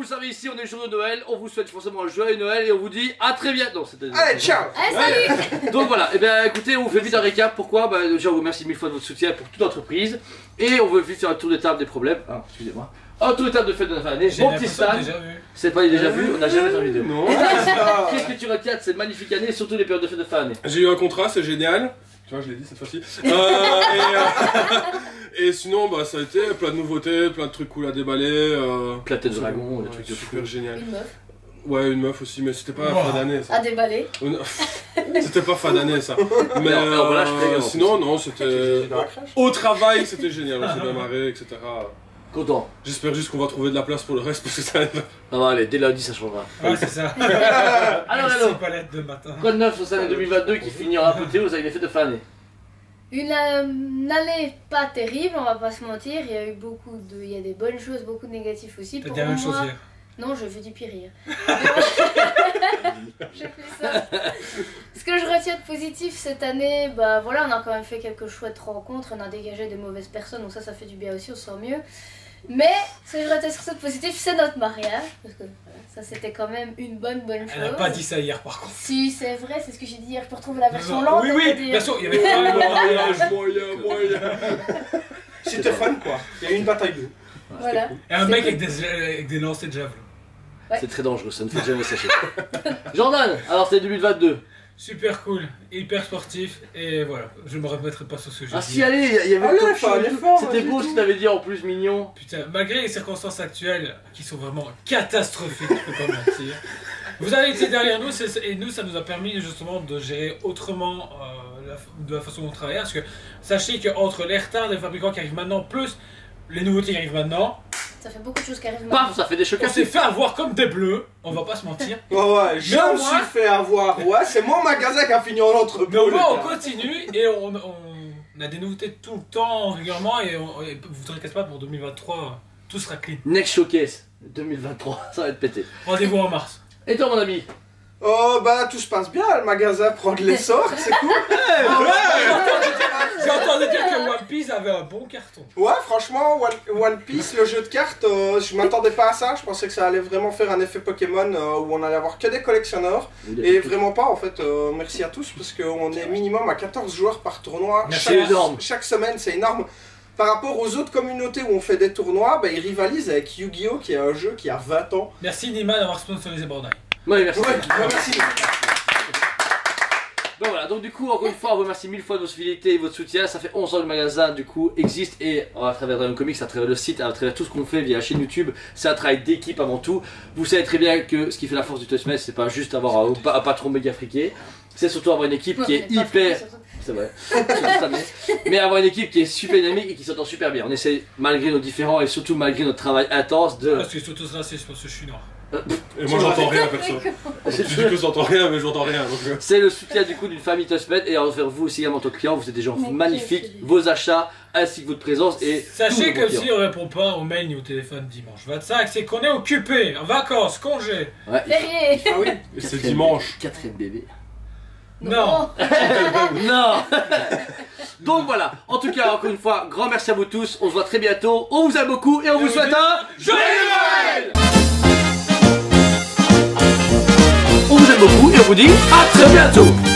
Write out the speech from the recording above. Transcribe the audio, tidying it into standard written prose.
vous le savez ici, on est le jour de Noël, on vous souhaite forcément un joyeux Noël et on vous dit à très bientôt. Allez, ciao. Allez, salut. Donc voilà, et bien écoutez, on vous fait vite un récap. Pourquoi? Bah déjà on vous remercie mille fois de votre soutien pour toute l'entreprise. Et on veut vite faire un tour de table des problèmes. Ah, excusez-moi. Un tour de table de fête de la fin d'année. Mon petit Stan. C'est pas déjà vu, on n'a jamais fait en vidéo. Non. Qu'est-ce que tu retiens de cette magnifique année et surtout les périodes de fête de fin d'année? J'ai eu un contrat, c'est génial. Tu vois, je l'ai dit cette fois-ci. Et sinon, bah, ça a été plein de nouveautés, plein de trucs cool à déballer. Plein de têtes de dragon, des trucs de fou. Super génial. Une meuf. Ouais, une meuf aussi, mais c'était pas fin d'année ça. À déballer. C'était pas fin d'année ça. Mais non, voilà, je plaignais, sinon, non, c'était. Au travail, c'était génial, on s'est bien marré, etc. Content. J'espère juste qu'on va trouver de la place pour le reste parce que ça va être. Non, allez, dès lundi ça changera. Ouais, c'est ça. Alors, palette de matin. quoi de neuf sur cette année 2022 qui finira apothéose avec les fêtes de fin d'année? Une année pas terrible, on va pas se mentir. Il y a eu il y a des bonnes choses, beaucoup de négatifs aussi. T'as Pour dit la même chose moi- hier. Non, je fais du pire hier. Je fais ça. Ce que je retiens de positif cette année, bah voilà, on a quand même fait quelques chouettes rencontres, on a dégagé des mauvaises personnes, donc ça fait du bien aussi, on se sent mieux. Mais ce que je retiens sur ce de positif, c'est notre mariage, parce que voilà, ça c'était quand même une bonne chose. Elle a pas dit ça hier par contre. Si, c'est vrai, c'est ce que j'ai dit hier, je peux retrouver la version Non, lente. oui, je oui, peux dire. bien sûr, il y avait pas le mariage. Moyen. C'était fun quoi. Il y a eu une bataille d'eau. Voilà. Et un mec avec des lancers de javelot. Ouais. C'est très dangereux, ça ne fait jamais sécher. Jordan, alors c'était 2022. Super cool, hyper sportif, et voilà, je me remettrai pas sur ce que j'ai Ah dit. si, allez, il y avait Allez, le fais un effort, c'était vas-y, beau ce que t'avais dit en plus, mignon. Putain, malgré les circonstances actuelles qui sont vraiment catastrophiques, je peux pas mentir. Vous avez été derrière nous et nous ça nous a permis justement de gérer autrement de la façon dont on travaille. Parce que sachez qu'entre les retards des fabricants qui arrivent maintenant, plus les nouveautés qui arrivent maintenant, Ça fait beaucoup de choses qui arrivent Paf, maintenant. ça fait des chocs on à s'est pied. fait avoir comme des bleus, on va pas se mentir. Ouais, je Mais au me moins- suis fait avoir. Ouais, c'est mon magasin qui a fini en entrepôt. Mais au les moins on gars. continue et on a des nouveautés tout le temps, régulièrement, et vous ne inquiétez pas, pour 2023, tout sera clean. Next Showcase 2023, ça va être pété. Rendez-vous en mars. Et toi mon ami? Oh bah tout se passe bien, le magasin prend de l'essor, c'est cool. J'ai entendu dire que One Piece avait un bon carton. Ouais, franchement, One Piece, le jeu de cartes, je m'attendais pas à ça. Je pensais que ça allait vraiment faire un effet Pokémon où on allait avoir que des collectionneurs. Et vraiment pas, en fait. Merci à tous parce qu'on est minimum à 14 joueurs par tournoi. Merci. énorme. Chaque semaine, c'est énorme. Par rapport aux autres communautés où on fait des tournois, bah, ils rivalisent avec Yu-Gi-Oh! Qui est un jeu qui a 20 ans. Merci Nima d'avoir sponsorisé Bordeaux. Oui, merci. Ouais, merci. Bon voilà, donc du coup, encore une fois, on remercie mille fois de votre fidélité et votre soutien. Ça fait 11 ans que le magasin, du coup, existe et à travers Dragon Comics, à travers le site, à travers tout ce qu'on fait via la chaîne YouTube, c'est un travail d'équipe avant tout. Vous savez très bien que ce qui fait la force du Touchmess, c'est pas juste avoir un patron méga friqué, c'est surtout avoir une équipe qui est hyper... C'est vrai, surtout cette année. Mais avoir une équipe qui est super dynamique et qui s'entend super bien. On essaie, malgré nos différends et surtout malgré notre travail intense, de... Parce que surtout raciste parce que je suis noir. Et moi j'entends rien perso. Je dis que j'entends rien, mais j'entends rien. Donc... C'est le soutien du coup d'une famille Touchmess et envers vous aussi également en tant que client, vous êtes des gens Mais magnifiques, qu'est-ce que vos achats ainsi que votre présence et Sachez tous vos que si on répond pas au mail ni au téléphone dimanche 25, c'est qu'on est occupé, en vacances, congé. Ouais, Férié. Ah oui. Et c'est dimanche. quatrième bébé. Non. Non. Donc voilà, en tout cas encore une fois, grand merci à vous tous, on se voit très bientôt, on vous aime beaucoup et on vous souhaite un joyeux Noël. On vous aime beaucoup et on vous dit à très bientôt.